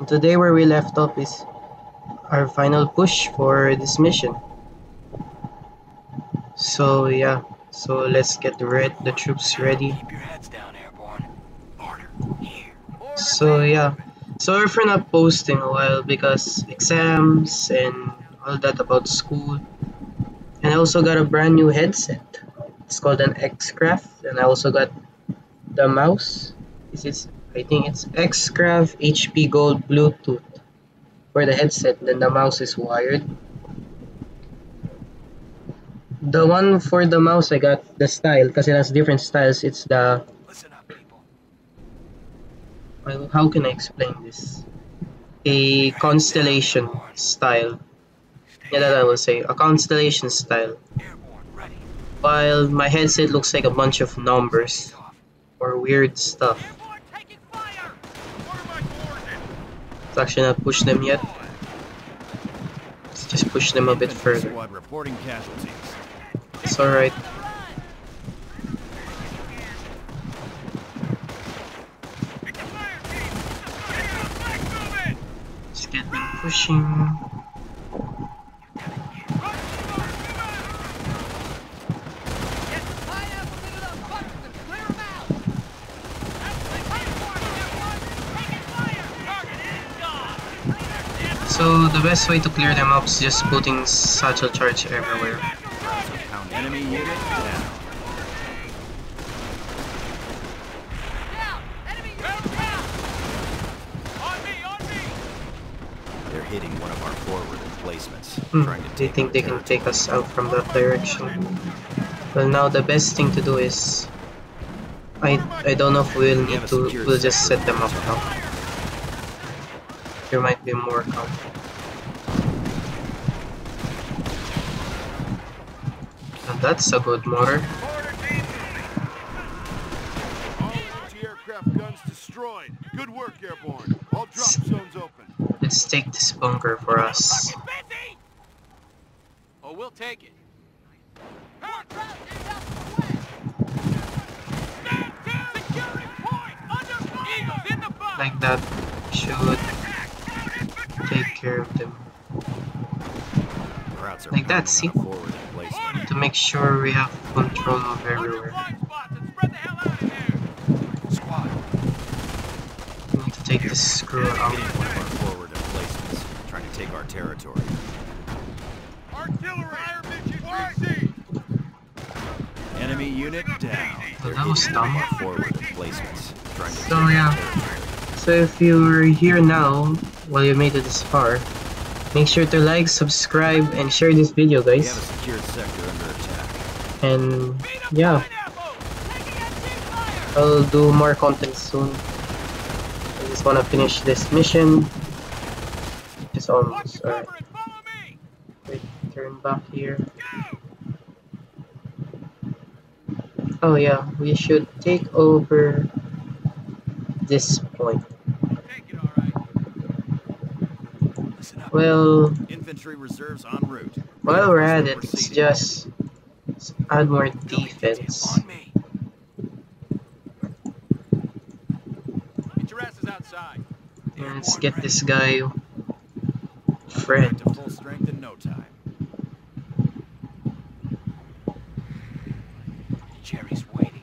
today where we left off is our final push for this mission. So yeah, so let's get the troops ready. Keep your heads down, airborne. Order here. So yeah, sorry for not posting a while because exams and all that about school. And I also got a brand new headset. It's called an X-Craft, and I also got the mouse. This is, I think it's X-Craft HP Gold Bluetooth for the headset. Then the mouse is wired. The one for the mouse, I got the style because it has different styles. It's the, Listen up, people. well, how can I explain this? A constellation style. Yeah, that I will say. A constellation style. Airborne, ready. While my headset looks like a bunch of numbers Off. or weird stuff. Airborne, taking fire. What are my coordinates? Let's actually not push them yet. Let's just push them a bit further. Squad reporting casualties. It's alright. Let's get them pushing. So the best way to clear them up is just putting satchel charge everywhere. Enemy unit down. They're hitting one of our forward emplacements. Trying to They think they can take us out from that direction. Well, now the best thing to do is I don't know if we'll just set them up now. There might be more coming. And that's a good motor. All anti-aircraft guns destroyed. Good work, airborne. All drop zones open. Let's take this bunker for us. Oh, we'll take it. Like that should take care of them. Like that, see? Forward emplacement. To make sure we have control of everywhere. Squad. We need to take this screw Hitting out. one of our forward emplacements. Trying to take our territory. Artillery! Fire mission Enemy unit down. Well, that was dumb. Our forward emplacements. Trying to take So our yeah. territory. So if you're here now, while you made it this far, make sure to like, subscribe, and share this video, We have a guys. secured sector under attack. And yeah, I'll do more content soon. I just wanna finish this mission. It's almost alright. Wait, turn back here. Oh yeah, we should take over this point. Well, Infantry reserves en route. while we're at it, Proceeding. let's add more defense. On me. Get your asses outside. And let's get this guy friend. To full strength in no time. Jerry's waiting.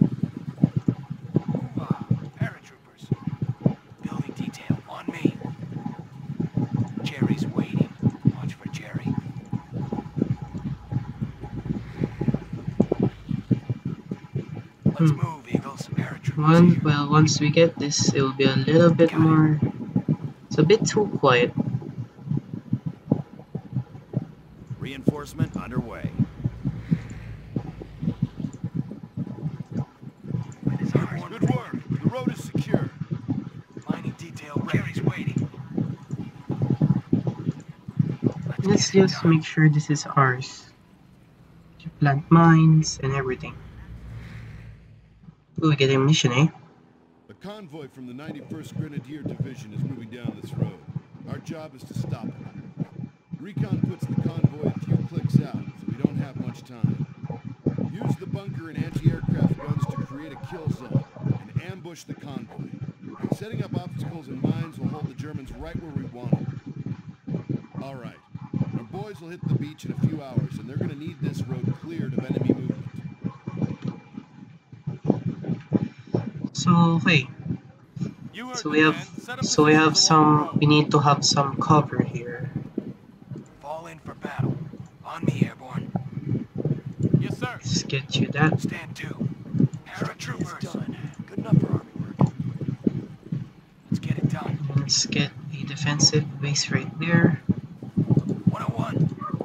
Paratroopers. Building detail on me. Jerry's waiting. Watch for Jerry. Let's move, Eagles. Paratroopers here. Once we get this, it will be a little bit more. It's a bit too quiet. Reinforcement underway. Good work. The road is secure. Mining detail. Jerry's waiting. Let's just make sure this is ours. To plant mines and everything. Ooh, we get ammunition, eh? A convoy from the 91st Grenadier Division is moving down this road. Our job is to stop it. Recon puts the convoy a few clicks out, so we don't have much time. Use the bunker and anti-aircraft guns to create a kill zone and ambush the convoy. Setting up obstacles and mines will hold the Germans right where we want them. All right. Our boys will hit the beach in a few hours, and they're going to need this road cleared of enemy movement. So okay. You heard So the man. Set up positions along the road. we need to have some cover here. Fall in for battle. On me, airborne. Yes, sir. Let's get you that. Stand to. Paratroopers. Done. Good enough for army work. Let's get it done. Let's get a defensive base right there. 101.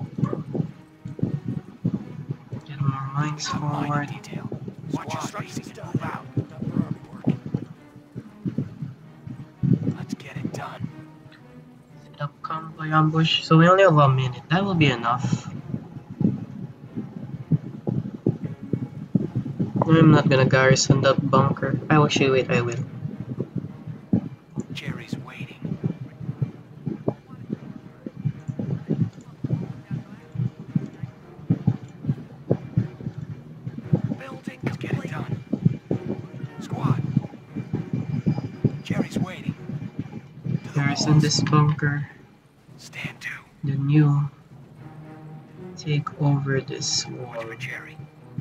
Get more mines Mine forward. detail. Watch your spacing and move out. Good enough for army work. Let's get it done. Set up convoy ambush. So we only have a minute. That will be enough. I'm not gonna garrison that bunker. Oh, actually, wait, I will. Jerry's waiting. Building. Let's get it done. Squad. Jerry's waiting. To the Garrison walls. this bunker. Stand to. Then you take over this wall. Over Jerry.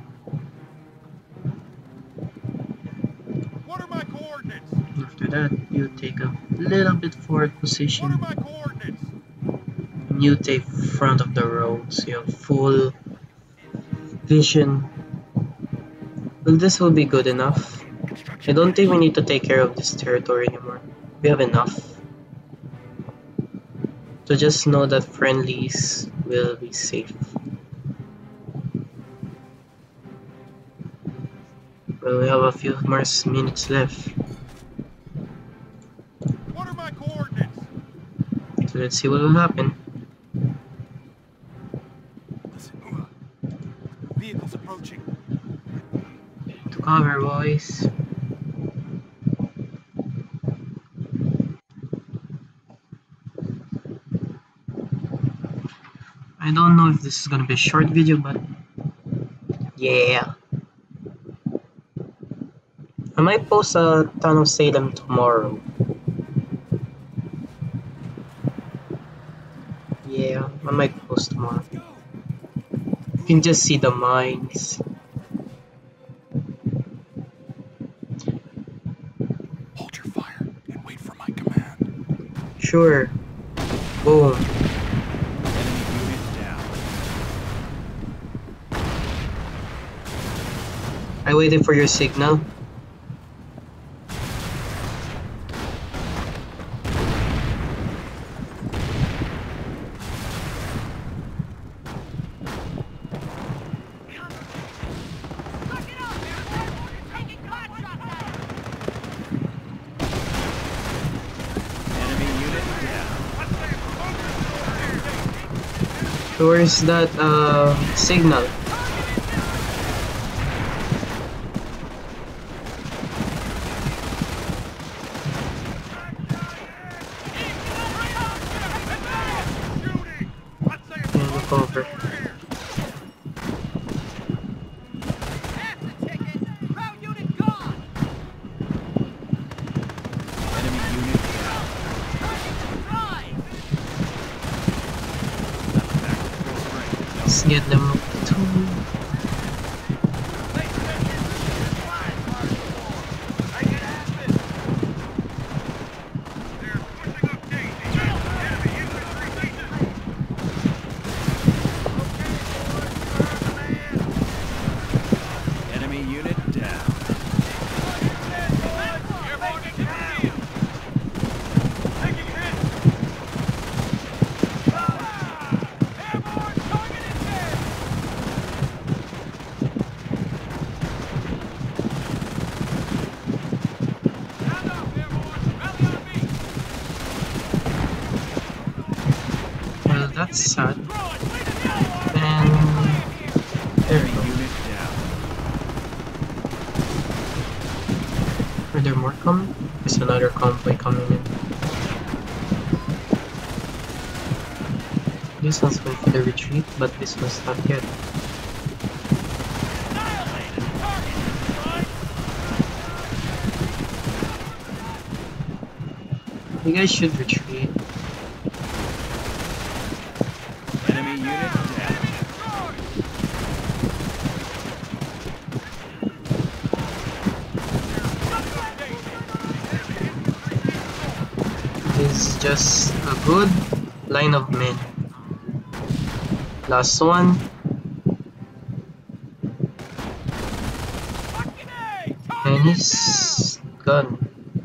What are my coordinates? After that, you take a little bit forward What are position. my coordinates? And you take front of the road, so you have full vision. Well, this will be good enough. I don't think we need to take care of this territory anymore. We have enough. So just know that friendlies will be safe. Well, we have a few more minutes left. What are my coordinates? So let's see what will happen. Listen, vehicles approaching. To cover, boys. I don't know if this is gonna be a short video, but yeah. I might post a ton of Salem tomorrow. Yeah, I might post tomorrow. You can just see the mines. Hold your fire and wait for my command. Sure. Boom. Enemy unit down. I waited for your signal. Enemy unit down. Where's that signal? Shooting! I'd say it's Yeah, look over. over here. Enemy unit down. Tactical strength. Let's get them up to 2. They're pushing up Daisy. Enemy infantry leaders. Enemy unit down. Airborne in the field. Taking hits. Airborne target in there. Stand up, airborne. Rally on me. Well, that's sad. Throw it. Lead it down. And there we Enemy go. unit down. Are there more coming? There's another convoy coming in. This one's going for the retreat, but this one's not yet. Annihilated. Target. Right. You guys should retreat. Enemy unit down. This is just a good line of men. Last one. And he's gone.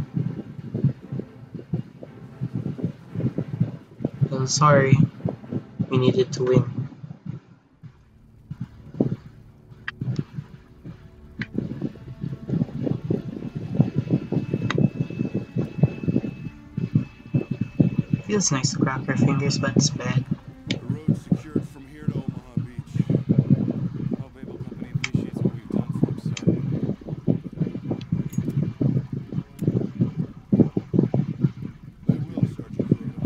I'm sorry. We needed to win. Feels nice to crack our fingers, but it's bad. The road's secured from here to Omaha Beach. Hope Able Company appreciates what we've done for them, sir. They will, Sergeant Cato.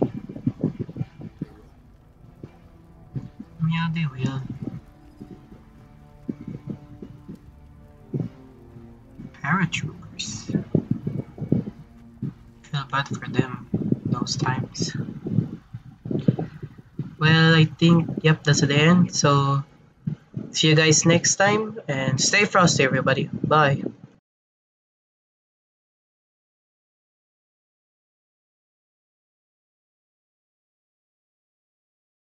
They will. Yeah, they will. Paratroopers. Feel bad for them those times. Well, I think, yep, that's the end. So, see you guys next time, and stay frosty, everybody. Bye.